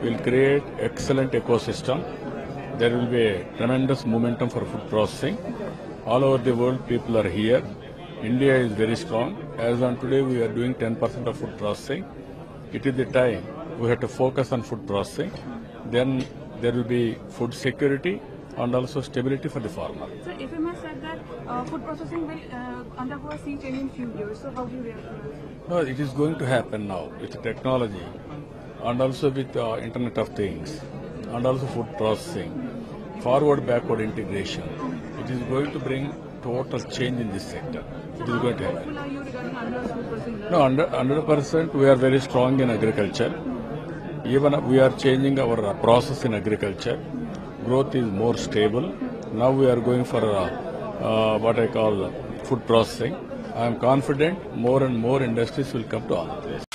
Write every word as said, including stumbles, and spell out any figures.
will create excellent ecosystem. There will be a tremendous momentum for food processing. All over the world, people are here. India is very strong. As on today, we are doing ten percent of food processing. It is the time we have to focus on food processing. Then there will be food security and also stability for the farmer. So F M S said that uh, food processing will uh, undergo a sea change in few years. So how do you react to this? No, it is going to happen now with technology and also with uh, Internet of Things and also food processing, forward backward integration. It is going to bring total change in this sector. So It is how going to hopeful happen. are you regarding Andhra's food processing? No, one hundred percent we are very strong in agriculture. Even we are changing our uh, process in agriculture. Growth is more stable. Now we are going for uh, uh, what I call food processing. I am confident more and more industries will come to Andhra Pradesh.